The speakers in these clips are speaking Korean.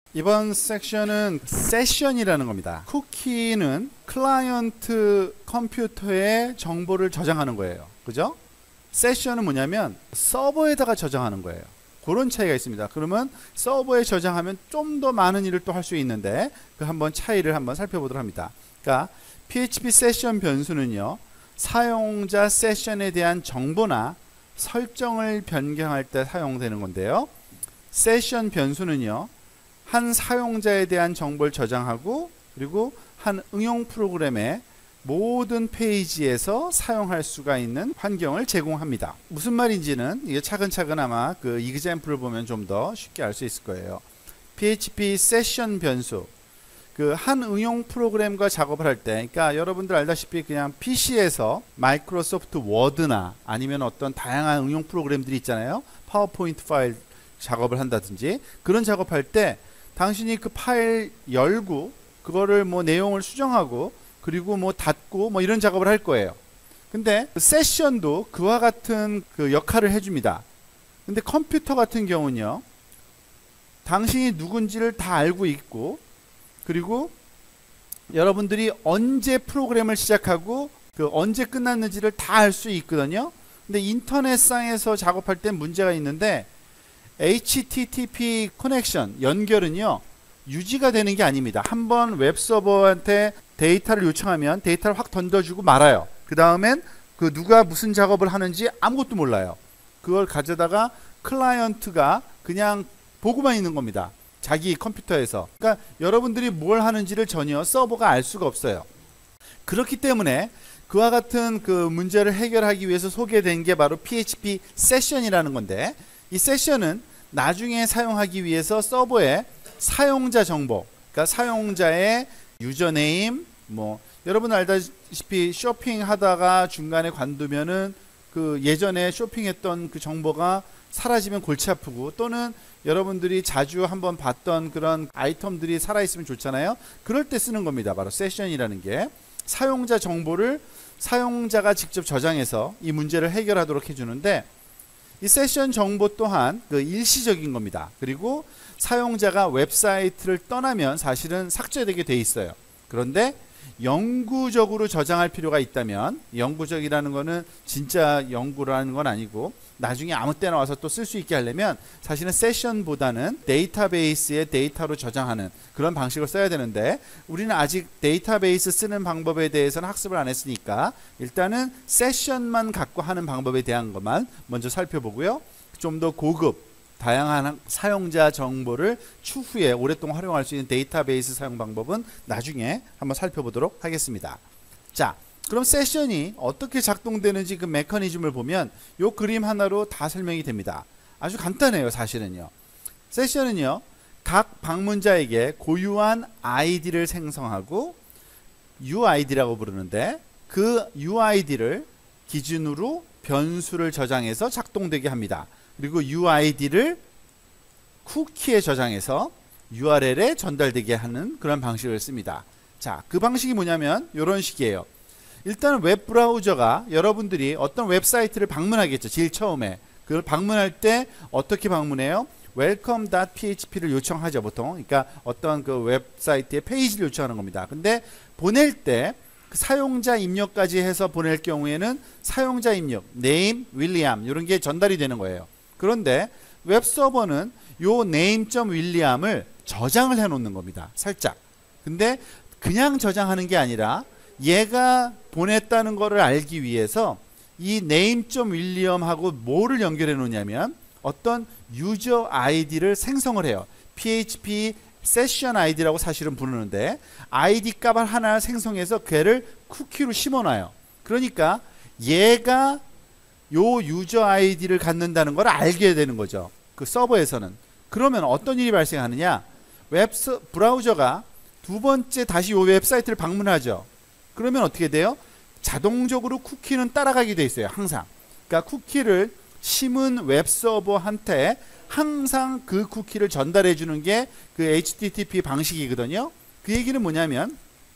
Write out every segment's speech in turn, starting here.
이번 섹션은 세션이라는 겁니다. 쿠키는 클라이언트 컴퓨터에 정보를 저장하는 거예요. 그죠? 세션은 뭐냐면 서버에다가 저장하는 거예요. 그런 차이가 있습니다. 그러면 서버에 저장하면 좀 더 많은 일을 또 할 수 있는데 그 한번 차이를 한번 살펴보도록 합니다. 그러니까 PHP 세션 변수는요, 사용자 세션에 대한 정보나 설정을 변경할 때 사용되는 건데요. 세션 변수는요, 한 사용자에 대한 정보를 저장하고 그리고 한 응용 프로그램의 모든 페이지에서 사용할 수가 있는 환경을 제공합니다. 무슨 말인지는 이게 차근차근 아마 그 이그젬플을 보면 좀 더 쉽게 알 수 있을 거예요. PHP 세션 변수, 그 한 응용 프로그램과 작업을 할 때, 그러니까 여러분들 알다시피 그냥 PC에서 마이크로소프트 워드나 아니면 어떤 다양한 응용 프로그램들이 있잖아요. 파워포인트 파일 작업을 한다든지 그런 작업할 때 당신이 그 파일 열고 그거를 뭐 내용을 수정하고 그리고 뭐 닫고 뭐 이런 작업을 할 거예요. 근데 세션도 그와 같은 그 역할을 해줍니다. 근데 컴퓨터 같은 경우는요, 당신이 누군지를 다 알고 있고 그리고 여러분들이 언제 프로그램을 시작하고 그 언제 끝났는지를 다 알 수 있거든요. 근데 인터넷상에서 작업할 땐 문제가 있는데 HTTP 커넥션, 연결은요, 유지가 되는 게 아닙니다. 한번 웹서버한테 데이터를 요청하면 데이터를 확 던져주고 말아요. 그 다음엔 그 누가 무슨 작업을 하는지 아무것도 몰라요. 그걸 가져다가 클라이언트가 그냥 보고만 있는 겁니다. 자기 컴퓨터에서. 그러니까 여러분들이 뭘 하는지를 전혀 서버가 알 수가 없어요. 그렇기 때문에 그와 같은 그 문제를 해결하기 위해서 소개된 게 바로 PHP 세션이라는 건데, 이 세션은 나중에 사용하기 위해서 서버에 사용자 정보, 그러니까 사용자의 유저네임, 뭐 여러분 알다시피 쇼핑하다가 중간에 관두면은 그 예전에 쇼핑했던 그 정보가 사라지면 골치 아프고, 또는 여러분들이 자주 한번 봤던 그런 아이템들이 살아있으면 좋잖아요. 그럴 때 쓰는 겁니다. 바로 세션이라는 게 사용자 정보를 사용자가 직접 저장해서 이 문제를 해결하도록 해주는데, 이 세션 정보 또한 그 일시적인 겁니다. 그리고 사용자가 웹사이트를 떠나면 사실은 삭제되게 돼 있어요. 그런데 영구적으로 저장할 필요가 있다면, 영구적이라는 거는 진짜 영구라는 건 아니고 나중에 아무 때나 와서 또 쓸 수 있게 하려면 사실은 세션보다는 데이터베이스에 데이터로 저장하는 그런 방식을 써야 되는데, 우리는 아직 데이터베이스 쓰는 방법에 대해서는 학습을 안 했으니까 일단은 세션만 갖고 하는 방법에 대한 것만 먼저 살펴보고요. 좀 더 고급 다양한 사용자 정보를 추후에 오랫동안 활용할 수 있는 데이터베이스 사용 방법은 나중에 한번 살펴보도록 하겠습니다. 자, 그럼 세션이 어떻게 작동되는지 그 메커니즘을 보면 요 그림 하나로 다 설명이 됩니다. 아주 간단해요. 사실은요, 세션은요, 각 방문자에게 고유한 아이디를 생성하고 UID라고 부르는데, 그 UID를 기준으로 변수를 저장해서 작동되게 합니다. 그리고 UID를 쿠키에 저장해서 URL에 전달되게 하는 그런 방식을 씁니다. 자, 그 방식이 뭐냐면 이런 식이에요. 일단 웹브라우저가 여러분들이 어떤 웹사이트를 방문하겠죠. 제일 처음에 그걸 방문할 때 어떻게 방문해요? welcome.php를 요청하죠, 보통. 그러니까 어떤 그 웹사이트의 페이지를 요청하는 겁니다. 근데 보낼 때 그 사용자 입력까지 해서 보낼 경우에는 사용자 입력, name, william 이런 게 전달이 되는 거예요. 그런데 웹서버는 요 name.william을 저장을 해 놓는 겁니다. 살짝. 근데 그냥 저장하는 게 아니라 얘가 보냈다는 거를 알기 위해서 이 name.william하고 뭐를 연결해 놓냐면 어떤 유저 아이디를 생성을 해요. PHP 세션 아이디라고 사실은 부르는데, 아이디 값을 하나 생성해서 걔를 쿠키로 심어놔요. 그러니까 얘가 요 유저 아이디를 갖는다는 걸 알게 되는 거죠, 그 서버에서는. 그러면 어떤 일이 발생하느냐, 브라우저가 두 번째 다시 요 웹사이트를 방문하죠. 그러면 어떻게 돼요? 자동적으로 쿠키는 따라가게 돼 있어요, 항상. 그러니까 쿠키를 심은 웹서버한테 항상 그 쿠키를 전달해 주는 게 그 HTTP 방식이거든요. 그 얘기는 뭐냐면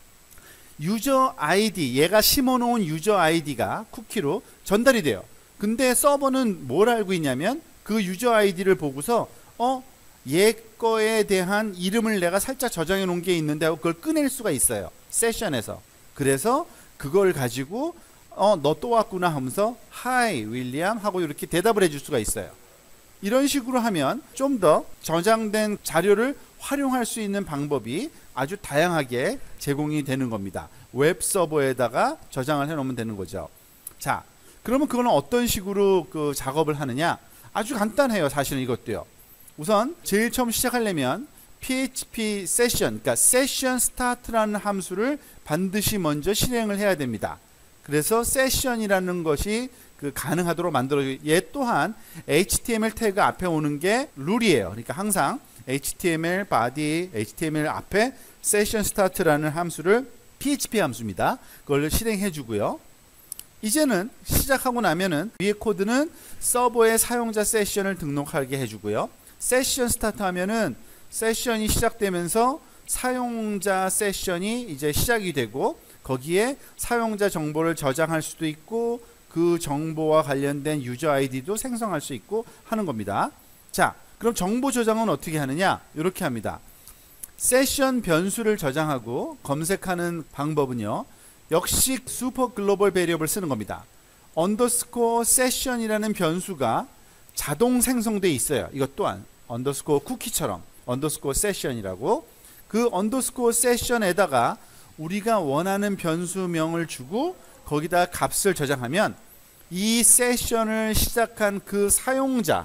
유저 아이디, 얘가 심어놓은 유저 아이디가 쿠키로 전달이 돼요. 근데 서버는 뭘 알고 있냐면 그 유저 아이디를 보고서 얘 거에 대한 이름을 내가 살짝 저장해 놓은 게 있는데 하고 그걸 꺼낼 수가 있어요. 세션에서. 그래서 그걸 가지고 너 또 왔구나 하면서 Hi 윌리엄 하고 이렇게 대답을 해줄 수가 있어요. 이런 식으로 하면 좀 더 저장된 자료를 활용할 수 있는 방법이 아주 다양하게 제공이 되는 겁니다. 웹 서버에다가 저장을 해 놓으면 되는 거죠. 자, 그러면 그거는 어떤 식으로 그 작업을 하느냐? 아주 간단해요. 사실은 이것도요. 우선 제일 처음 시작하려면 PHP 세션, 그러니까 세션 스타트라는 함수를 반드시 먼저 실행을 해야 됩니다. 그래서 세션이라는 것이 그 가능하도록 만들어요. 얘 또한 HTML 태그 앞에 오는 게 룰이에요. 그러니까 항상 HTML body, HTML 앞에 세션 스타트라는 함수를 PHP 함수입니다. 그걸 실행해 주고요. 이제는 시작하고 나면은 위에 코드는 서버에 사용자 세션을 등록하게 해주고요. 세션 스타트 하면은 세션이 시작되면서 사용자 세션이 이제 시작이 되고 거기에 사용자 정보를 저장할 수도 있고 그 정보와 관련된 유저 아이디도 생성할 수 있고 하는 겁니다. 자, 그럼 정보 저장은 어떻게 하느냐? 이렇게 합니다. 세션 변수를 저장하고 검색하는 방법은요. 역시 슈퍼 글로벌 베리어블 쓰는 겁니다. 언더스코어 세션이라는 변수가 자동 생성돼 있어요. 이것 또한 언더스코어 쿠키처럼 언더스코어 세션이라고 그 언더스코어 세션에다가 우리가 원하는 변수명을 주고 거기다 값을 저장하면 이 세션을 시작한 그 사용자의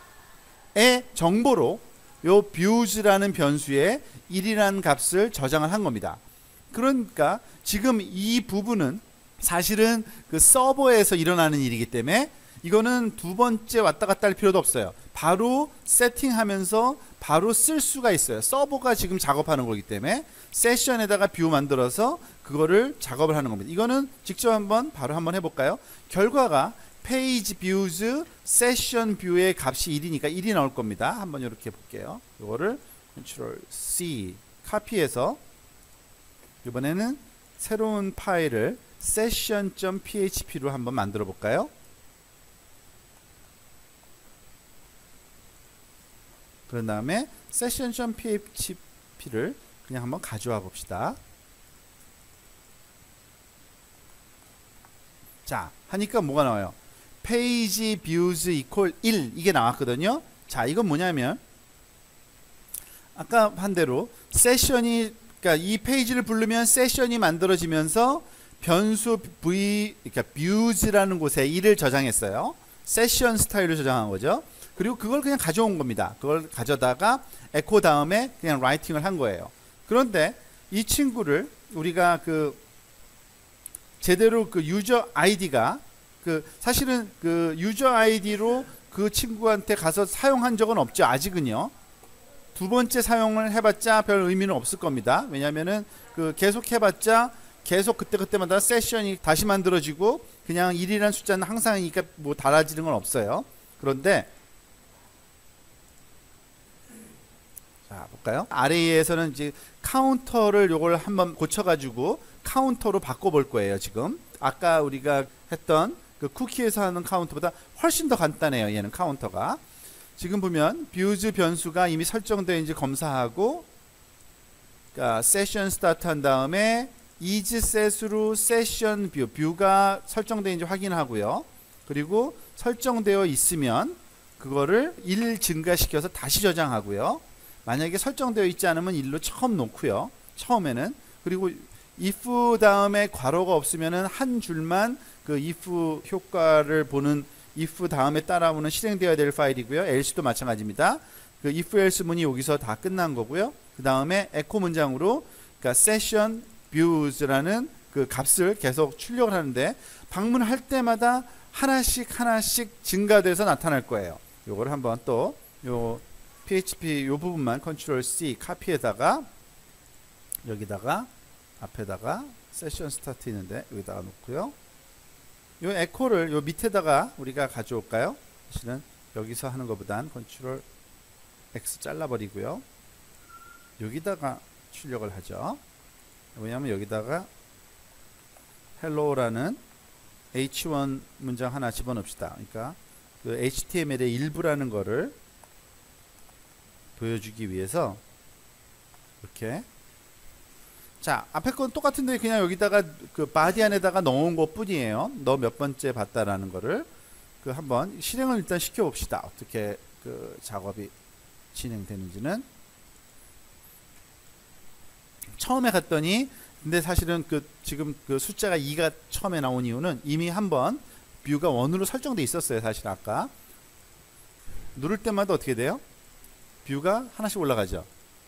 정보로 요 views라는 변수에 1이라는 값을 저장을 한 겁니다. 그러니까 지금 이 부분은 사실은 그 서버에서 일어나는 일이기 때문에 이거는 두 번째 왔다 갔다 할 필요도 없어요. 바로 세팅하면서 바로 쓸 수가 있어요. 서버가 지금 작업하는 거기 때문에 세션에다가 뷰 만들어서 그거를 작업을 하는 겁니다. 이거는 직접 한번 바로 한번 해볼까요? 결과가 페이지 뷰즈 세션 뷰의 값이 1이니까 1이 나올 겁니다. 한번 이렇게 볼게요. 이거를 Ctrl C 카피해서 이번에는 새로운 파일을 session.php로 한번 만들어 볼까요? 그런 다음에 session.php를 그냥 한번 가져와 봅시다. 자, 하니까 뭐가 나와요? page views equal 1 이게 나왔거든요. 자, 이건 뭐냐면 아까 한 대로 세션이 그러니까 이 페이지를 부르면 세션이 만들어지면서 변수 v 그러니까 views라는 곳에 1을 저장했어요. 세션 스타일로 저장한 거죠. 그리고 그걸 그냥 가져온 겁니다. 그걸 가져다가 에코 다음에 그냥 라이팅을 한 거예요. 그런데 이 친구를 우리가 그 제대로 그 유저 아이디가 그 사실은 그 유저 아이디로 그 친구한테 가서 사용한 적은 없죠. 아직은요. 두 번째 사용을 해봤자 별 의미는 없을 겁니다. 왜냐면은 그 계속 해봤자 계속 그때마다 세션이 다시 만들어지고 그냥 1이라는 숫자는 항상이니까 뭐 달라지는 건 없어요. 그런데 자 볼까요? 아래에서는 이제 카운터를 요걸 한번 고쳐가지고 카운터로 바꿔볼 거예요. 지금 아까 우리가 했던 그 쿠키에서 하는 카운터보다 훨씬 더 간단해요. 얘는 카운터가 지금 보면 views 변수가 이미 설정되어있는지 검사하고 그러니까 세션 스타트 한 다음에 is set으로 session view 뷰가 설정되어있는지 확인하고요. 그리고 설정되어 있으면 그거를 1 증가시켜서 다시 저장하고요. 만약에 설정되어 있지 않으면 1로 처음 놓고요. 처음에는 그리고 if 다음에 괄호가 없으면은 한 줄만 그 if 효과를 보는 if 다음에 따라오는 실행되어야 될 파일이고요. else도 마찬가지입니다. 그 if else 문이 여기서 다 끝난 거고요. 그 다음에 echo 문장으로 그러니까 session views라는 그 값을 계속 출력을 하는데 방문할 때마다 하나씩 증가돼서 나타날 거예요. 요걸 한번 또 요 PHP 요 부분만 Ctrl C 카피에다가 여기다가 앞에다가 세션 스타트 있는데 여기다가 놓고요. 요 에코를 요 밑에다가 우리가 가져올까요? 사실은 여기서 하는 것보단 Ctrl X 잘라버리고요. 여기다가 출력을 하죠. 왜냐하면 여기다가 hello라는 h1 문장 하나 집어넣읍시다. 그러니까 그 HTML의 일부라는 거를 보여주기 위해서 이렇게. 자, 앞에 건 똑같은데 그냥 여기다가 그 바디 안에다가 넣은 것 뿐이에요. 너 몇 번째 봤다라는 거를 그 한번 실행을 일단 시켜 봅시다. 어떻게 그 작업이 진행되는지는. 처음에 갔더니 근데 사실은 그 지금 그 숫자가 2가 처음에 나온 이유는 이미 한번 뷰가 1으로 설정돼 있었어요. 사실 아까 누를 때마다 어떻게 돼요? 뷰가 하나씩 올라가죠.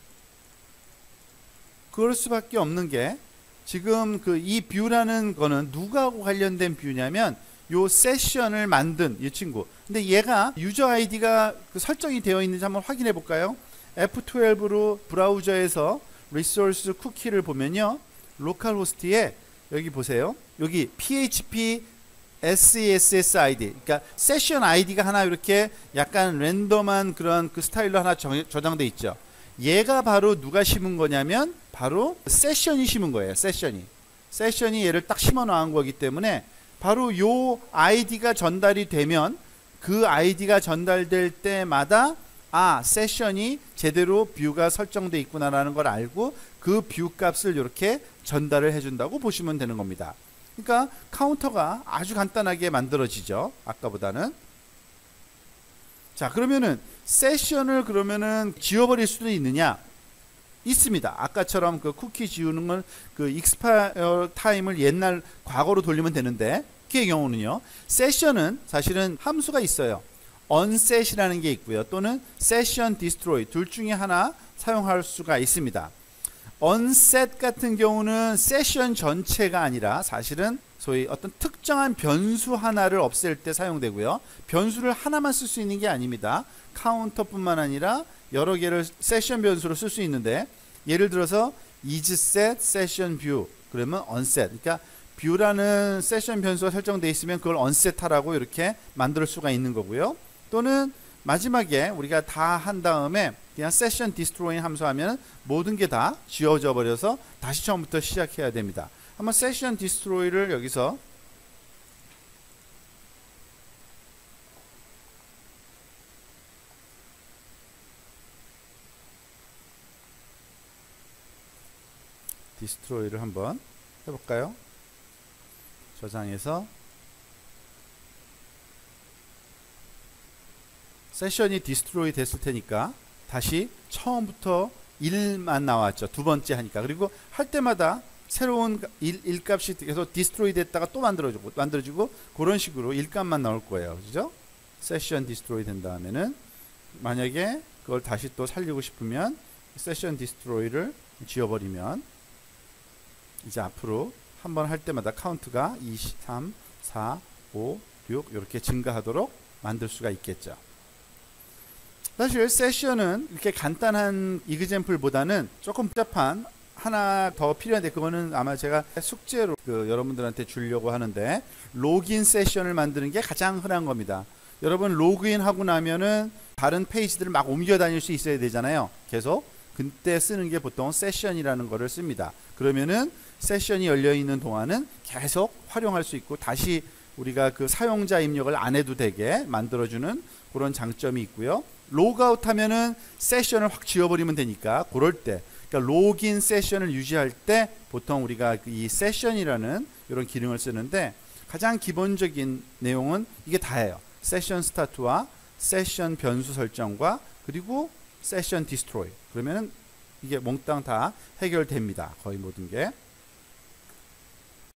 그럴 수밖에 없는 게 지금 그 이 뷰라는 거는 누구하고 관련된 뷰냐면 요 세션을 만든 이 친구. 근데 얘가 유저 아이디가 그 설정이 되어 있는지 한번 확인해 볼까요? F12로 브라우저에서 리소스 쿠키를 보면요. 로컬 호스트에 여기 보세요. 여기 PHP SESS ID, 그러니까 세션 아이디가 하나 이렇게 약간 랜덤한 그런 그 스타일로 하나 저장돼 있죠. 얘가 바로 누가 심은 거냐면 바로 세션이 심은 거예요. 세션이 얘를 딱 심어 놓은 거기 때문에 바로 요 아이디가 전달이 되면 그 아이디가 전달될 때마다 아, 세션이 제대로 뷰가 설정돼 있구나라는 걸 알고 그 뷰 값을 이렇게 전달을 해준다고 보시면 되는 겁니다. 그러니까 카운터가 아주 간단하게 만들어지죠. 아까보다는. 자, 그러면은 세션을 그러면은 지워버릴 수도 있느냐? 있습니다. 아까처럼 그 쿠키 지우는 건 그 익스파이어 타임을 옛날 과거로 돌리면 되는데 그의 경우는요. 세션은 사실은 함수가 있어요. unset이라는 게 있고요. 또는 session destroy 둘 중에 하나 사용할 수가 있습니다. unset 같은 경우는 세션 전체가 아니라 사실은 소위 어떤 특정한 변수 하나를 없앨 때 사용되고요. 변수를 하나만 쓸 수 있는 게 아닙니다. 카운터뿐만 아니라 여러 개를 세션 변수로 쓸 수 있는데 예를 들어서 isSet session view 그러면 unset, 그러니까 뷰라는 세션 변수가 설정되어 있으면 그걸 unset 하라고 이렇게 만들 수가 있는 거고요. 또는 마지막에 우리가 다 한 다음에 그냥 session destroy 함수 하면 모든 게 다 지워져 버려서 다시 처음부터 시작해야 됩니다. 한번 session destroy를 여기서 destroy를 한번 해볼까요? 저장해서 세션이 디스트로이 됐을 테니까 다시 처음부터 1만 나왔죠. 두 번째 하니까. 그리고 할 때마다 새로운 1 값이 계속 디스트로이 됐다가 또 만들어지고 그런 식으로 1값만 나올 거예요. 그죠? 세션 디스트로이 된 다음에는 만약에 그걸 다시 또 살리고 싶으면 세션 디스트로이를 지워버리면 이제 앞으로 한번 할 때마다 카운트가 2, 3, 4, 5, 6 이렇게 증가하도록 만들 수가 있겠죠. 사실 세션은 이렇게 간단한 이그젬플보다는 조금 복잡한 하나 더 필요한데 그거는 아마 제가 숙제로 여러분들한테 주려고 하는데 로그인 세션을 만드는 게 가장 흔한 겁니다. 여러분 로그인 하고 나면은 다른 페이지들을 막 옮겨 다닐 수 있어야 되잖아요. 계속. 그때 쓰는 게 보통 세션이라는 거를 씁니다. 그러면은 세션이 열려 있는 동안은 계속 활용할 수 있고 다시 우리가 그 사용자 입력을 안 해도 되게 만들어주는 그런 장점이 있고요. 로그아웃 하면은 세션을 확 지워버리면 되니까 그럴 때 그러니까 로그인 세션을 유지할 때 보통 우리가 이 세션이라는 이런 기능을 쓰는데 가장 기본적인 내용은 이게 다예요. 세션 스타트와 세션 변수 설정과 그리고 세션 디스트로이 그러면은 이게 몽땅 다 해결됩니다. 거의 모든 게.